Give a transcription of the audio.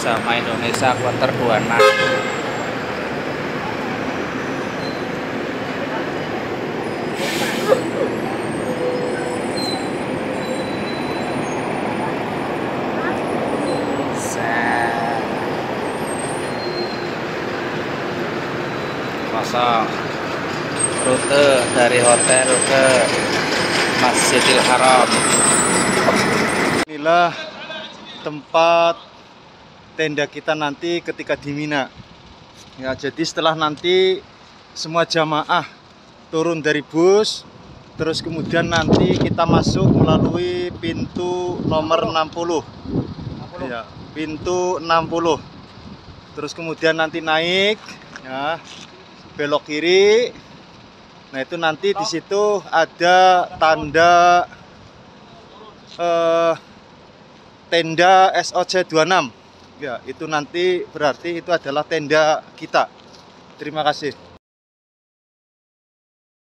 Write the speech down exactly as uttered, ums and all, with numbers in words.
bersama Indonesia Quarter dua puluh enam. Kosong. Rute dari hotel ke Masjidil Haram. Inilah tempat tenda kita nanti ketika di Mina. Ya, jadi setelah nanti semua jamaah turun dari bus, terus kemudian nanti kita masuk melalui pintu nomor enam puluh. Ya, pintu enam puluh. Terus kemudian nanti naik, ya, belok kiri. Nah, itu nanti di situ ada tanda eh, tenda S O C dua puluh enam. Ya, itu nanti berarti itu adalah tenda kita. Terima kasih.